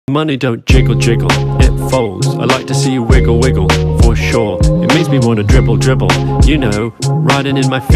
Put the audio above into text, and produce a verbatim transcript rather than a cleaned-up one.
Money don't jiggle jiggle, it folds. I like to see you wiggle wiggle, for sure. It makes me wanna dribble dribble, you know, riding in my